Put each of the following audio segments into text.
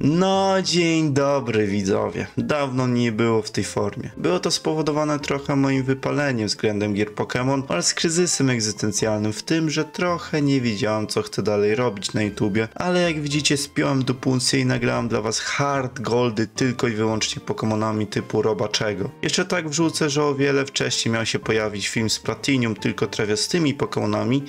No, dzień dobry widzowie. Dawno nie było w tej formie. Było to spowodowane trochę moim wypaleniem względem gier Pokémon oraz kryzysem egzystencjalnym w tym, że trochę nie wiedziałem, co chcę dalej robić na YouTubie, ale jak widzicie spiąłem do puncji i nagrałem dla was hard goldy tylko i wyłącznie Pokémonami typu robaczego. Jeszcze tak wrzucę, że o wiele wcześniej miał się pojawić film z Platinium tylko trawiastymi Pokémonami,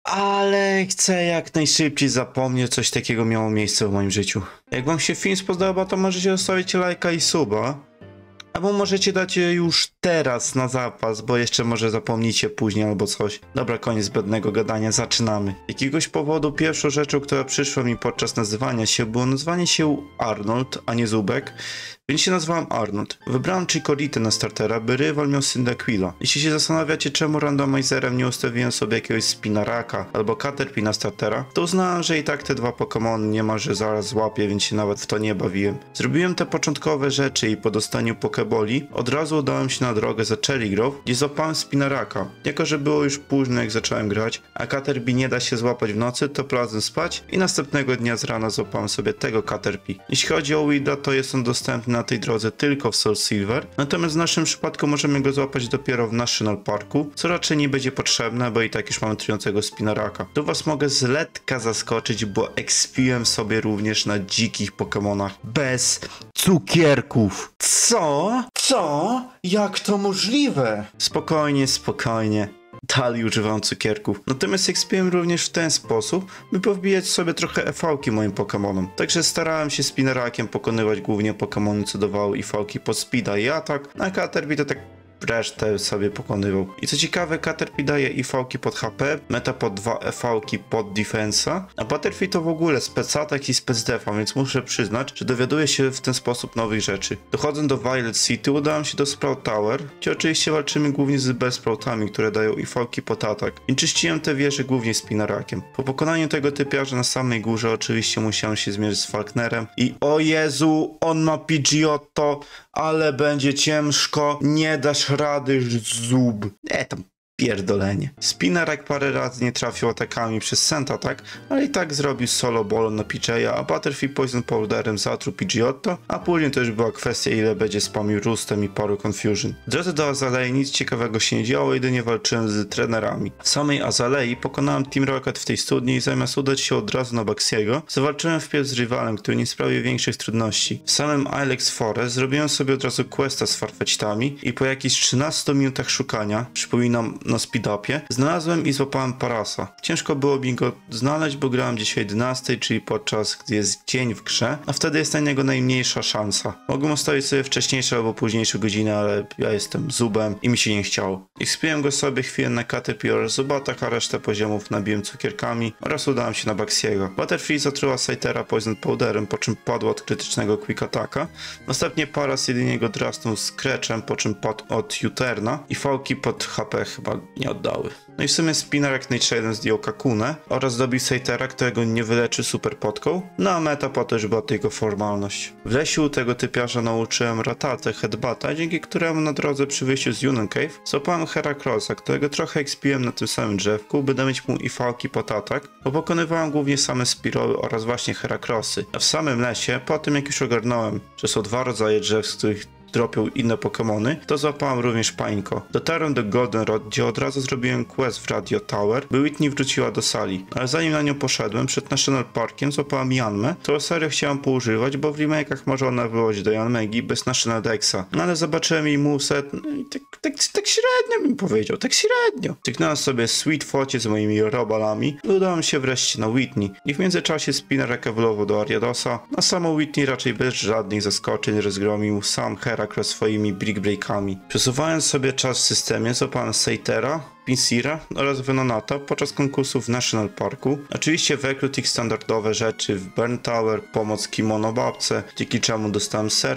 ale chcę jak najszybciej zapomnieć, coś takiego miało miejsce w moim życiu. Jak wam się film spodoba, to możecie zostawić lajka i suba. Albo możecie dać je już teraz na zapas, bo jeszcze może zapomnicie później albo coś. Dobra, koniec zbędnego gadania, zaczynamy. Z jakiegoś powodu pierwszą rzeczą, która przyszła mi podczas nazywania się, było nazwanie się Arnold, a nie Zubek. Więc się nazwałem Arnold. Wybrałem Chikorite na startera, by rywal miał Cyndaquila. Jeśli się zastanawiacie, czemu randomizerem nie ustawiłem sobie jakiegoś Spinaraka albo Caterpie na startera, to uznałem, że i tak te dwa Pokémon niemalże zaraz złapię, więc się nawet w to nie bawiłem. Zrobiłem te początkowe rzeczy i po dostaniu Pokeboli od razu udałem się na drogę za Cherry Grove, gdzie złapałem Spinaraka. Jako że było już późno, jak zacząłem grać, a Caterpie nie da się złapać w nocy, to polazłem spać i następnego dnia z rana złapałem sobie tego Caterpie. Jeśli chodzi o Weeda, to jest on dostępny na tej drodze tylko w Soul Silver, natomiast w naszym przypadku możemy go złapać dopiero w National Parku, co raczej nie będzie potrzebne, bo i tak już mamy trującego Spinaraka. Tu was mogę z lekka zaskoczyć, bo expiłem sobie również na dzikich Pokemonach bez cukierków. Co? Co? Jak to możliwe? Spokojnie, spokojnie. Dalej używam cukierków. Natomiast expiłem również w ten sposób, by powbijać sobie trochę EV-ki moim Pokemonom. Także starałem się Spinarakiem pokonywać głównie Pokemony, co dawały EV-ki pod speeda i atak, a Caterpie to tak resztę sobie pokonywał. I co ciekawe, Caterpie daje EV-ki pod HP, meta pod 2 EV-ki pod defensa, a Butterfree to w ogóle spec-atak i spec-defa, więc muszę przyznać, że dowiaduję się w ten sposób nowych rzeczy. Dochodząc do Violet City, udałem się do Sprout Tower, gdzie oczywiście walczymy głównie z Bellsproutami, które dają EV-ki pod atak. I czyściłem te wieże głównie Spinarakiem. Po pokonaniu tego typiarza na samej górze oczywiście musiałem się zmierzyć z Falknerem i o Jezu, on ma Pidgeotto, ale będzie ciężko, nie dasz rady, Zub. Tam pierdolenie. Spinarak parę razy nie trafił atakami przez Scent Attack, ale i tak zrobił solo bolo na PJ'a, a Butterfree Poison Powderem zatruł Pidgeotto, a później to już była kwestia, ile będzie spamił Roostem i paru Confusion. W drodze do Azalei nic ciekawego się nie działo, jedynie walczyłem z trenerami. W samej Azalei pokonałem Team Rocket w tej studni i zamiast udać się od razu na Baxiego, zawalczyłem wpierw z rywalem, który nie sprawił większych trudności. W samym Ilex Forest zrobiłem sobie od razu questa z Farfetch'tami i po jakichś 13 minutach szukania, przypominam, na speedupie, znalazłem i złapałem Parasa. Ciężko było mi go znaleźć, bo grałem gdzieś o 11, czyli podczas gdy jest dzień w grze, a wtedy jest na niego najmniejsza szansa. Mogłem ustawić sobie wcześniejsze albo późniejsze godziny, ale ja jestem Zubem i mi się nie chciało. Expiłem go sobie chwilę na Caterpie oraz Zubatach, a resztę poziomów nabiłem cukierkami oraz udałem się na Baxiego. Butterfree zatruła Scythera Poison Powderem, po czym padł od krytycznego Quick Attacka. Następnie Paras jedynie go drasnął Scratchem, po czym padł od U-turna i fałki pod HP chyba nie oddały. No i w sumie Spinarak Nightshadem zdjął Kakunę oraz dobił Scythera, którego nie wyleczy super potką, no a meta po to już była tylko formalność. W lesie u tego typiarza nauczyłem Ratatę Headbata, dzięki któremu na drodze przy wyjściu z Union Cave złapałem Heracrossa, którego trochę expiłem na tym samym drzewku, by dać mu EV-ki pod atak, bo pokonywałem głównie same Spiroły oraz właśnie Heracrossy. A w samym lesie, po tym jak już ogarnąłem, że są dwa rodzaje drzew, z których dropią inne Pokemony, to złapałem również Pańko. Dotarłem do Goldenrod, gdzie od razu zrobiłem quest w Radio Tower, by Whitney wróciła do sali. Ale zanim na nią poszedłem, przed National Parkiem złapałem Janmę, którą serio chciałem poużywać, bo w remake'ach może ona wyłożyć do Janmegi bez National Dexa. No ale zobaczyłem jej moveset, no i tak średnio bym powiedział, tak średnio. Tyknąłem sobie Sweet Focie z moimi robalami i udałem się wreszcie na Whitney. I w międzyczasie Spinarak ewoluował do Ariadosa, a samą Whitney raczej bez żadnych zaskoczeń rozgromił sam Heracross swoimi Brick Breakami. Przesuwając sobie czas w systemie, złapałem Scythera, Pinsira oraz Venonata podczas konkursów w National Parku. Oczywiście wykrył ich standardowe rzeczy w Burn Tower, pomoc Kimono babce, dzięki czemu dostałem surfa.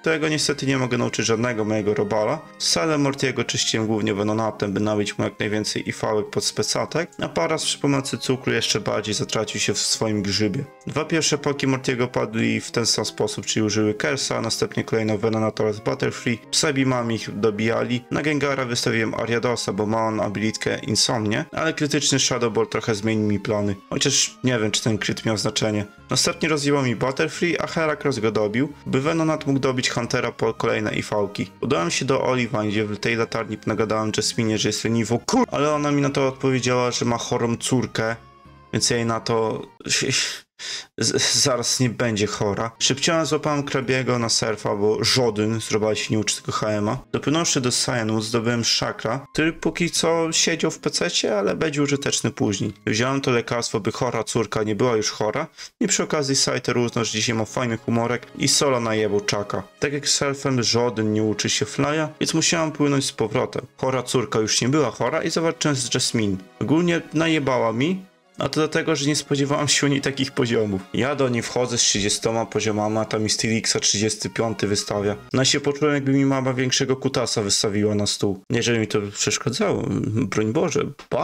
którego niestety nie mogę nauczyć żadnego mojego robala. Salę Mortiego czyściłem głównie Venonatem, by nabić mu jak najwięcej ifałek pod specatek, a Paras przy pomocy cukru jeszcze bardziej zatracił się w swoim grzybie. Dwa pierwsze poki Mortiego padli w ten sam sposób, czyli użyły Curse'a, a następnie kolejno Venonat oraz Butterfree. Psybeamami ich dobijali. Na Gengara wystawiłem Ariadosa, bo ma on abilitkę Insomnię, ale krytyczny Shadow Ball trochę zmienił mi plany. Chociaż nie wiem, czy ten kryt miał znaczenie. Następnie rozjebał mi Butterfree, a Heracross go dobił, by Venonat mógł dobić Huntera po kolejne ifałki. Udałem się do Oliva, gdzie w tej latarni nagadałem Jasminie, że jest leniwą ale ona mi na to odpowiedziała, że ma chorą córkę, więc jej na to zaraz nie będzie chora. Szybciałem złapałem Krabiego na surfa, bo żaden zrobiła się nie uczy tego HM-a. Dopłynąwszy do Cyanwood zdobyłem Shakra, który póki co siedział w pececie, ale będzie użyteczny później. Wziąłem to lekarstwo, by chora córka nie była już chora i przy okazji Scyther uznał, że dzisiaj ma fajny humorek i solo najebał Chucka. Tak jak z Selfem żaden nie uczy się flya, więc musiałem płynąć z powrotem. Chora córka już nie była chora i zawalczyłem z Jasmine. Ogólnie najebała mi, a to dlatego, że nie spodziewałem się u niej takich poziomów. Ja do niej wchodzę z 30 poziomami, a tam mi Stylixa 35 wystawia. No i się poczułem, jakby mi mama większego kutasa wystawiła na stół. Nie, żeby mi to przeszkadzało, broń Boże,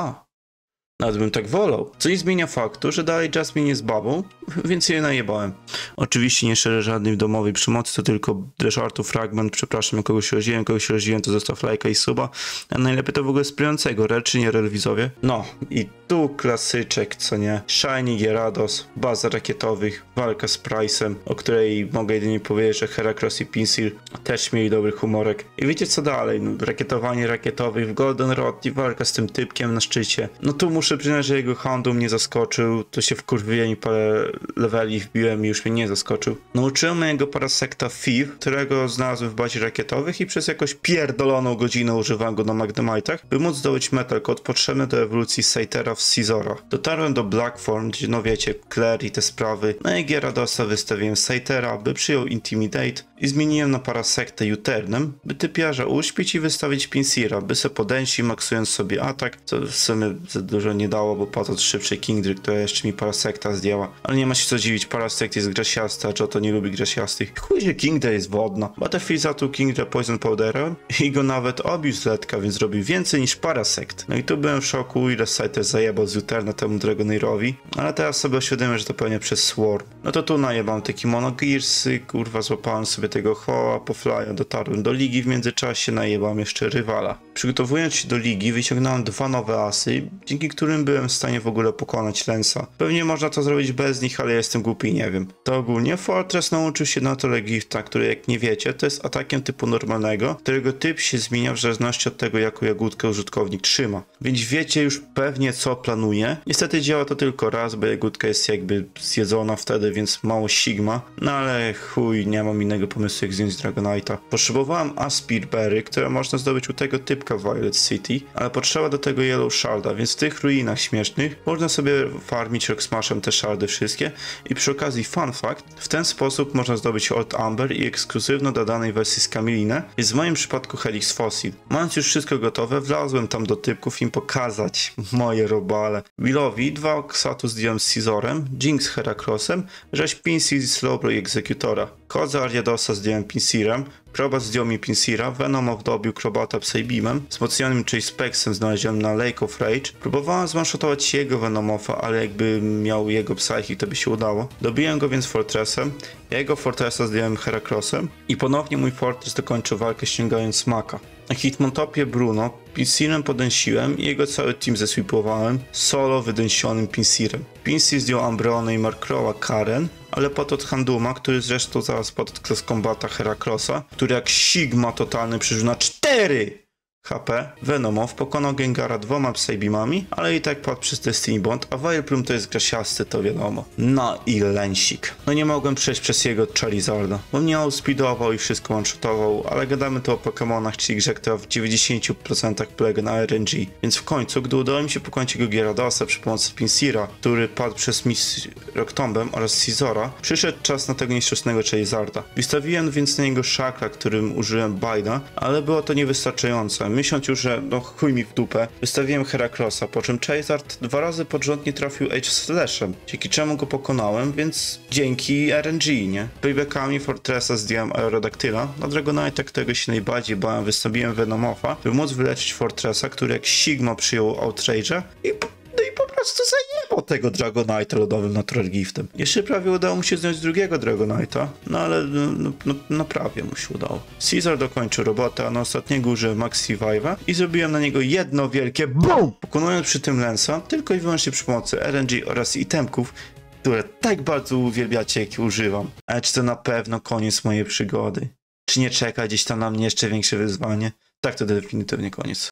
nawet bym tak wolał. Co nie zmienia faktu, że dalej Jasmine jest babą, więc jej najebałem. Oczywiście nie szerzę żadnej domowej przemocy, to tylko Dreshartu fragment. Przepraszam, jak kogoś rozdzieliłem, to zostaw lajka i suba. A najlepiej to w ogóle sprzyjającego, rel czy nie rel widzowie? No i tu klasyczek, co nie? Shiny Gyarados, baza rakietowych, walka z Price'em, o której mogę jedynie powiedzieć, że Heracross i Pinsir też mieli dobry humorek. I wiecie co dalej? No, rakietowanie rakietowych w Golden Rod i walka z tym typkiem na szczycie. No tu muszę przyznać, że jego Houndoom mnie zaskoczył, to się wkurwiłem i parę leveli wbiłem i już mnie nie zaskoczył. Nauczyłem mojego Parasecta Thief, którego znalazłem w bazie rakietowych i przez jakąś pierdoloną godzinę używałem go na Magnemite'ach, by móc zdobyć Metal Code potrzebny do ewolucji Scythera w Scizora. Dotarłem do Black Form, gdzie no wiecie, Claire i te sprawy. Na Gyaradosa wystawiłem Scythera, by przyjął Intimidate i zmieniłem na Parasectę Uternem, by typiarza uśpić i wystawić Pinsira, by se podęsi, maksując sobie atak, co w sumie za dużo nie dało, bo po to szybszej Kingdry, która jeszcze mi Parasecta zdjęła. Ale nie ma się co dziwić, Parasect jest grasiasty, a Johto nie lubi grasiastych. Chuj, że Kingdra jest wodna. Butterfree zatruł Kingdra Poison Powderem i go nawet obił z letka, więc zrobił więcej niż Parasect. No i tu byłem w szoku, ile Scyther zajebał z Uterna temu Dragonirowi, ale teraz sobie uświadomiłem, że to pewnie przez Swarm. No to tu najebam te Kimono Gearsy, kurwa, złapałem sobie tego Hoa, po flya dotarłem do ligi, w międzyczasie najebam jeszcze rywala. Przygotowując się do ligi, wyciągnąłem dwa nowe asy, dzięki którym byłem w stanie w ogóle pokonać Lensa. Pewnie można to zrobić bez nich, ale ja jestem głupi i nie wiem. To ogólnie Fortress nauczył się na tyle Gifta, który jak nie wiecie, to jest atakiem typu normalnego, którego typ się zmienia w zależności od tego, jaką jagódkę użytkownik trzyma. Więc wiecie już pewnie co planuje. Niestety działa to tylko raz, bo jagódka jest jakby zjedzona wtedy, więc mało sigma. No ale chuj, nie mam innego pomysłu jak zdjąć Dragonite'a. Potrzebowałem Aspirberry, które można zdobyć u tego typka w Violet City, ale potrzeba do tego Yellow Sharda, więc w tych ruinach śmiesznych można sobie farmić Rock Smashem te shardy wszystkie i przy okazji fun fact, w ten sposób można zdobyć Old Amber i ekskluzywno do danej wersji Scamelinę, jest w moim przypadku Helix Fossil. Mając już wszystko gotowe, wlazłem tam do typków im pokazać moje robale. Willowi 2 Oxatu zdjąłem z Scizorem, Jinx Heracrossem, zaś Pinsir z Slowbro i Executora. Kodza Ariadosa zdjąłem Pinsirem, Crobat zdjął mi Pinsira, Venomow dobił Crobata Psybeamem, wzmocnionym czyli Spexem znalezionym na Lake of Rage. Próbowałem zmanshotować jego Venomowa, ale jakby miał jego Psychic, to by się udało. Dobiłem go więc Fortressem, jego Fortressa zdjąłem Heracrossem i ponownie mój Fortress dokończył walkę ściągając Smaka. Na Hitmontopie Bruno Pinsirem podęsiłem i jego cały team zesweepowałem solo wydęsionym Pinsirem. Pinsir zdjął Ambreonę i Markrowa Karen, ale padł od Handuma, który zresztą zaraz padł od Class Combata Heracrossa, który jak Sigma totalny przeżył na 4 HP. Venomow pokonał Gengara 2 Psybeamami, ale i tak padł przez Destiny Bond, a Vileplume to jest grasiasty, to wiadomo. No i Lensik. No nie mogłem przejść przez jego Charizarda, bo mnie outspeedował i wszystko one-shotował, ale gadamy tu o Pokemonach, czyli grze, która w 90% polega na RNG. Więc w końcu, gdy udało mi się pokonać jego Gyaradosa przy pomocy Pinsira, który padł przez Miss Rocktombem oraz Scizora, przyszedł czas na tego nieszczęsnego Charizarda. Wystawiłem więc na niego Shakra, którym użyłem Bajda, ale było to niewystarczające. myśląc już, że no chuj mi w dupę, wystawiłem Heraklosa, po czym Charizard 2 razy pod rząd nie trafił Edge Slashem, dzięki czemu go pokonałem, więc dzięki RNG, nie? Paybackami Fortressa zdjąłem Aerodactyla, na Dragonite, którego się najbardziej bałem, wystawiłem Venomofa, by móc wyleczyć Fortressa, który jak Sigma przyjął Outrage'a i po prostu zajebał tego Dragonite'a lodowym Natural Giftem. Jeszcze prawie udało mu się zdjąć drugiego Dragonite'a, no ale no prawie mu się udało. Caesar dokończył robotę, a na ostatniego użyłem Max Revive'a i zrobiłem na niego jedno wielkie BOOM! Pokonując przy tym Lensa tylko i wyłącznie przy pomocy RNG oraz itemków, które tak bardzo uwielbiacie, jakie używam. Ale czy to na pewno koniec mojej przygody? Czy nie czeka gdzieś tam na mnie jeszcze większe wyzwanie? Tak, to definitywnie koniec.